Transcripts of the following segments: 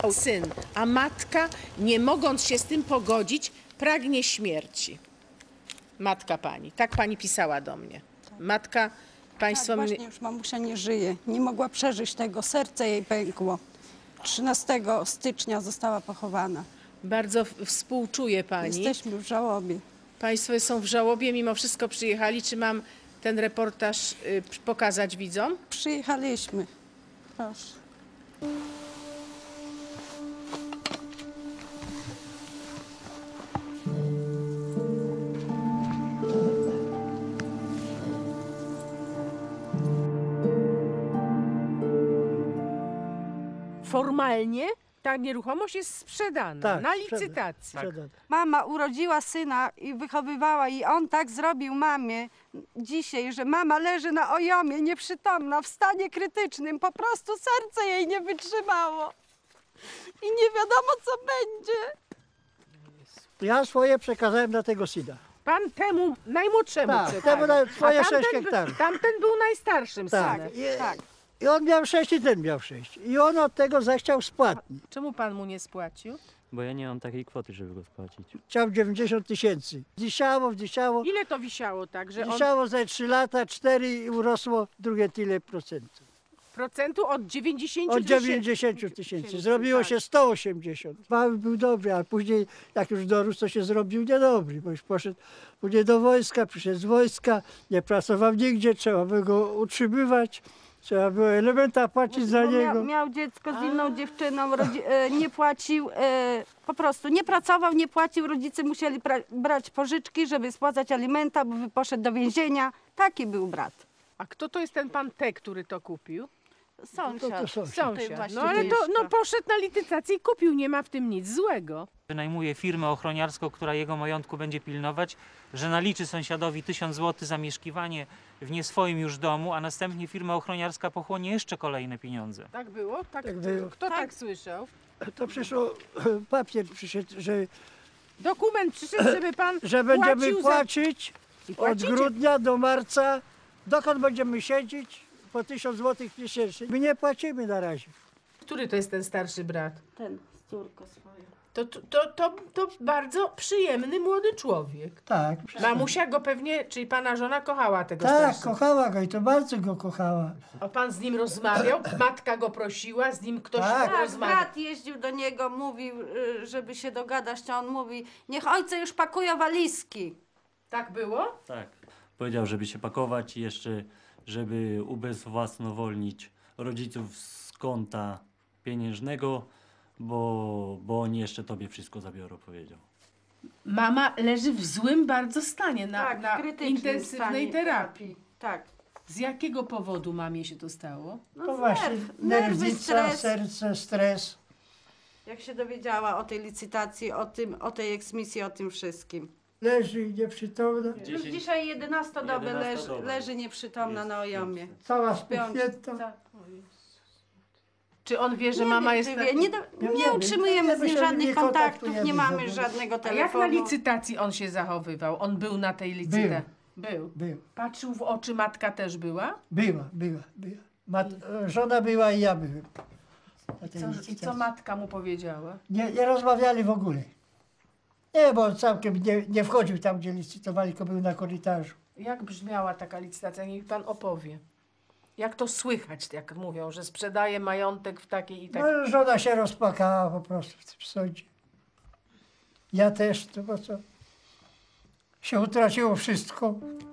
syn, a matka, nie mogąc się z tym pogodzić, pragnie śmierci. Matka pani, tak pani pisała do mnie. Matka, państwo... Tak, właśnie już mamusia nie żyje. Nie mogła przeżyć tego, serce jej pękło. 13 stycznia została pochowana. Bardzo współczuję pani. Jesteśmy w żałobie. Państwo są w żałobie, mimo wszystko przyjechali. Czy mam ten reportaż pokazać widzom? Przyjechaliśmy. Proszę. Formalnie ta nieruchomość jest sprzedana Tak, na licytacji. sprzedana. Mama urodziła syna i wychowywała i on tak zrobił mamie dzisiaj, że mama leży na ojomie, nieprzytomna, w stanie krytycznym. Po prostu serce jej nie wytrzymało. I nie wiadomo, co będzie. Ja swoje przekazałem dla tego syna. Pan temu najmłodszemu Tak, przekazał. temu na swoje A 6 tamten hektarów. Tamten był najstarszym Tak. synem. Tak. I on miał 6 i ten miał 6. I on od tego zechciał spłatni. Czemu pan mu nie spłacił? Bo ja nie mam takiej kwoty, żeby go spłacić. Chciał 90 000. Wisiało. Ile to wisiało tak, że on Wisiało za 3 lata, 4 i urosło drugie tyle procentów. procentu od 90 Od tysięcy? 90 000. Zrobiło się 180. Mały był dobry, ale później jak już dorósł, to się zrobił niedobry, bo już poszedł później do wojska, przyszedł z wojska, nie pracował nigdzie, trzeba było go utrzymywać, trzeba było elementa płacić za Bo niego. miał dziecko z inną dziewczyną, nie płacił, po prostu nie pracował, nie płacił. Rodzice musieli brać pożyczki, żeby spłacać alimenta, bo poszedł do więzienia. Taki był brat. A kto to jest ten pan T, który to kupił? Sąsiad. To sąsiad. Sąsiad. No ale to poszedł na licytację i kupił, nie ma w tym nic złego. Wynajmuje firmę ochroniarską, która jego majątku będzie pilnować, że naliczy sąsiadowi 1000 zł za mieszkiwanie w nie swoim już domu, a następnie firma ochroniarska pochłonie jeszcze kolejne pieniądze. Tak było? Tak było. Kto tak słyszał? To przyszło, papier przyszedł, Dokument przyszedł, żeby pan że będziemy płacił płacić I od płacicie? grudnia do marca, dokąd będziemy siedzieć, po 1000 zł miesięcznie. My nie płacimy na razie. Który to jest ten starszy brat? Ten z córką swoją. To bardzo przyjemny młody człowiek. Tak. Mamusia go pewnie, czyli pana żona kochała tego Tak, starszego. kochała go i to bardzo go kochała. A pan z nim rozmawiał? Matka go prosiła, z nim ktoś Tak. Tak, rozmawiał? brat jeździł do niego, mówił, żeby się dogadać, to on mówi, niech ojce już pakują walizki. Tak było? Tak. Powiedział, żeby się pakować i jeszcze, żeby ubezwłasnowolnić rodziców z konta pieniężnego, bo oni jeszcze tobie wszystko zabiorą, powiedział. Mama leży w złym bardzo stanie, na w krytycznym intensywnej stanie terapii. Tak. Z jakiego powodu mamie się to stało? No właśnie, nerwy, nerwica, stres. serce, stres. Jak się dowiedziała o tej licytacji, o tej eksmisji, o tym wszystkim. Leży nieprzytomna, Już dzisiaj 11 dobę 11 dobę. leży nieprzytomna na ojomie. cała Śpiąc. spuchnięta. Czy on wie, że mama jest... Nie utrzymujemy z nim wiemy, żadnych nie kontaktów, kontaktujemy nie mamy żadnego. żadnego A jak telefonu. na licytacji on się zachowywał? On był na tej licytacji? Był. Był. Patrzył w oczy, matka też była? Była. Żona była i ja byłem. na tej I licytacji. co matka mu powiedziała? Nie rozmawiali w ogóle. Nie, bo on całkiem nie wchodził tam, gdzie licytowali, tylko był na korytarzu. Jak brzmiała taka licytacja? Niech pan opowie. Jak to słychać, jak mówią, że sprzedaje majątek w takiej i takiej... No, żona się rozpłakała po prostu w tym sądzie. Ja też, to bo co? Się utraciło wszystko.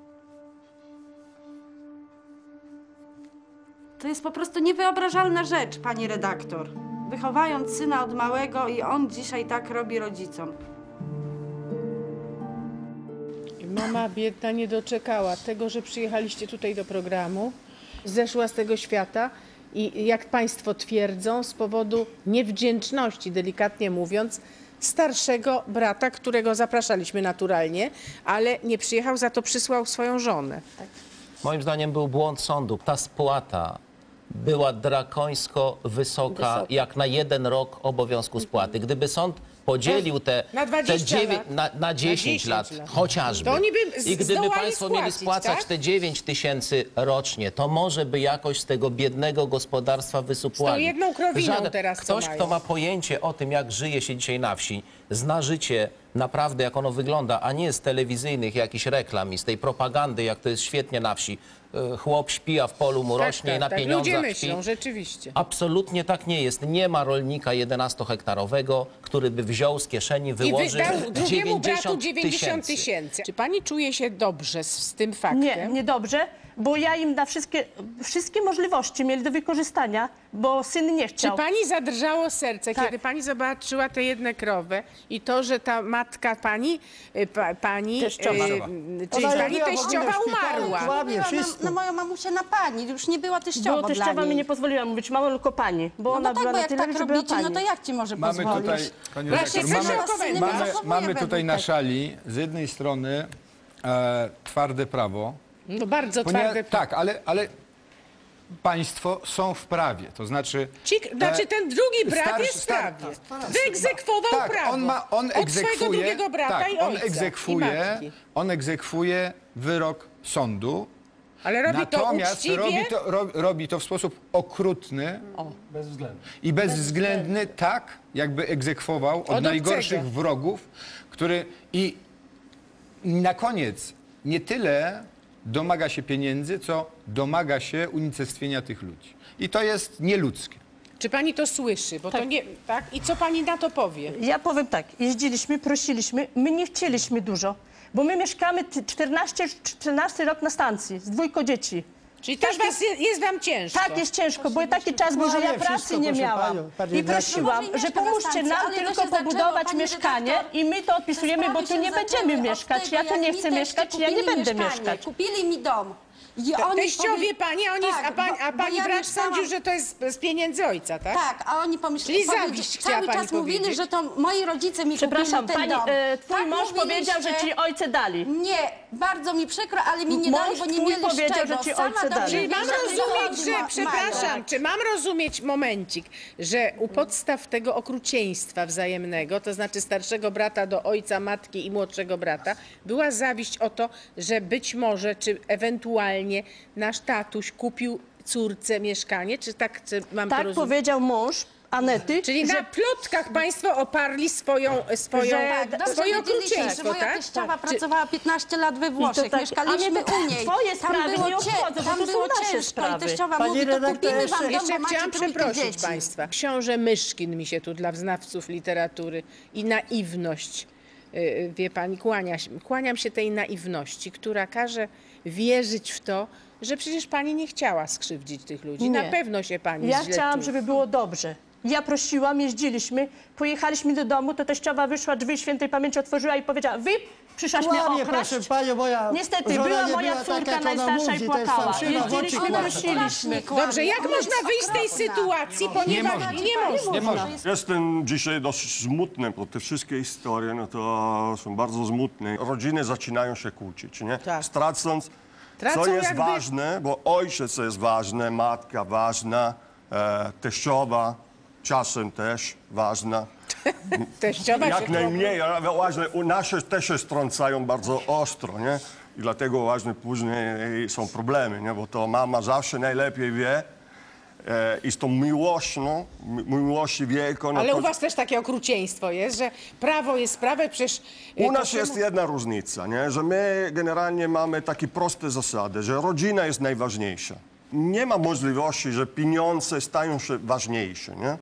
To jest po prostu niewyobrażalna rzecz, pani redaktor. Wychowając syna od małego i on dzisiaj tak robi rodzicom. Mama biedna nie doczekała tego, że przyjechaliście tutaj do programu. Zeszła z tego świata i jak państwo twierdzą, z powodu niewdzięczności, delikatnie mówiąc, starszego brata, którego zapraszaliśmy naturalnie, ale nie przyjechał, za to przysłał swoją żonę. Moim zdaniem był błąd sądu. Ta spłata była drakońsko wysoka, jak na 1 rok obowiązku spłaty. Gdyby sąd podzielił Na 20 lat. na 10 lat, chociażby. To oni by I gdyby zdołali państwo mieli spłacić, spłacać tak? te 9 tysięcy rocznie, to może by jakoś z tego biednego gospodarstwa wysupłali. Z tą jedną krowiną teraz, co Ktoś, mają. kto ma pojęcie o tym, jak żyje się dzisiaj na wsi, zna życie naprawdę, jak ono wygląda, a nie z telewizyjnych jakichś reklam i z tej propagandy, jak to jest świetnie na wsi. Chłop śpi, a w polu mu rośnie i na Ludzie pieniądzach myślą, śpi. rzeczywiście. Absolutnie tak nie jest. Nie ma rolnika 11-hektarowego, który by wziął z kieszeni, wyłożył dał drugiemu bratu 90 90 tysięcy. Czy pani czuje się dobrze z tym faktem? Nie dobrze, bo ja im na wszystkie możliwości mieli do wykorzystania, bo syn nie Czy chciał. pani zadrżało serce, Tak. kiedy pani zobaczyła tę jedną krowę i to, że ta matka pani, Teściowa. czyli Ona pani była w ogóle teściowa w szpitalu, umarła? kłamie, Była wszystko. na moją mamusię na pani, już nie była teściowa Bo dla teściowa mi niej. nie pozwoliła mówić, mamo, tylko pani, bo ona No tak, była bo na jak tyle, tak że była robicie, pani. no to jak ci może Mamy pozwolić? tutaj, pani Właśnie redaktor, słyszę mamy, o komentarz. Nie zachowuje mamy według tutaj na tego. szali z jednej strony twarde prawo. No bardzo twarde. Tak, ale państwo są w prawie, to znaczy... Znaczy ten drugi brat starszy- jest w prawie. star- Wyegzekwował tak, prawo. on od egzekwuje, swojego drugiego brata tak, i on ojca, i egzekwuje, matki. on egzekwuje wyrok sądu, Ale robi to natomiast uczciwie. robi to w sposób okrutny i bezwzględny, tak jakby egzekwował od obcego. najgorszych wrogów, który i na koniec nie tyle domaga się pieniędzy, co domaga się unicestwienia tych ludzi. I to jest nieludzkie. Czy pani to słyszy? Bo to nie, tak? I co pani na to powie? Ja powiem tak, jeździliśmy, prosiliśmy, my nie chcieliśmy dużo, bo my mieszkamy 14 rok na stacji z 2 dzieci. Czyli też jest wam ciężko. Tak, jest ciężko, bo taki czas był, że ja Kłamie pracy wszystko, nie proszę miałam. panią, pani I redaktor. prosiłam, Może i że mieszka na pomóżcie stacji, nam ale to tylko się zaczęło, pobudować pani mieszkanie redaktor, i my to odpisujemy, bo Sprawy tu się nie będziemy zaczęły od mieszkać. tego, Ja tu jak nie mi chcę teście mieszkać, ja nie kupili będę mieszkanie, mieszkać. Kupili mi dom. I oni Teściowie pani, a pani ja brat mieszkałam- sądził, że to jest z pieniędzy ojca, tak? Tak, a oni Czyli zawiść chciała cały pani czas mówili, powiedzieć. że to moi rodzice mi Przepraszam, kupili ten pani, dom. twój Tak mąż powiedział, że mówiliście. ci ojcy dali. Nie, bardzo mi przykro, ale mi nie Mąż dali, bo nie twój mieli z powiedział, czego. że ci Sama ojcy dobrze dali. Czyli wiem, mam że rozumieć, wychodzi że, ma- przepraszam, mają. czy mam rozumieć, momencik, że u podstaw tego okrucieństwa wzajemnego, to znaczy starszego brata do ojca, matki i młodszego brata, była zawiść o to, że być może, czy ewentualnie nasz tatuś kupił córce mieszkanie, czy tak czy mam to Tak rozumieć? powiedział mąż Anety, Czyli że na plotkach państwo oparli swoje Tak, dobrze swoje wiedzieliście, że okrucieństwo, moja tak? teściowa pracowała 15 lat we Włoszech, tak, mieszkaliśmy a mnie to u niej. twoje sprawy było nie obchodzą, bo tam to są było nasze ciężko sprawy. i teściowa Pani mówi, to redaktor, kupimy wam jeszcze- dom, Jeszcze bo macie chciałam trójkę przeprosić dzieci. państwa. Książę Myszkin mi się tu dla znawców literatury i naiwność, wie pani, kłaniam się tej naiwności, która każe wierzyć w to, że przecież pani nie chciała skrzywdzić tych ludzi. Nie. Na pewno się pani ja źle chciałam, czuje. żeby było dobrze. Ja prosiłam, jeździliśmy, pojechaliśmy do domu, to teściowa wyszła, drzwi świętej pamięci otworzyła i powiedziała, wy przyszłaś mnie Kłamie, okraść. proszę panią, moja Niestety, żona była nie moja była córka taka, jak ona najstarsza mówi, i to jest płakała. fałszywa, w oczy Jeździliśmy, kłamie. prosiliśmy. Dobrze, jak można wyjść z tej sytuacji, ponieważ nie można. Jestem dzisiaj dosyć smutny, bo te wszystkie historie no to są bardzo smutne. Rodziny zaczynają się kłócić, nie? Tak. Tracąc, Tracą co jest jakby- ważne, bo ojciec jest ważny, matka ważna, teściowa czasem też ważna. Teściowa się Jak najmniej, ale ważne, u nas się też się strącają bardzo ostro, nie? I dlatego ważne później są problemy, nie? Bo to mama zawsze najlepiej wie i z tą miłością, miłości wielką. No Ale to u was też takie okrucieństwo jest, że prawo jest prawe, przecież... u to nas się jest jedna różnica, nie? Że my generalnie mamy takie proste zasady, że rodzina jest najważniejsza. Nie ma możliwości, że pieniądze stają się ważniejsze, nie?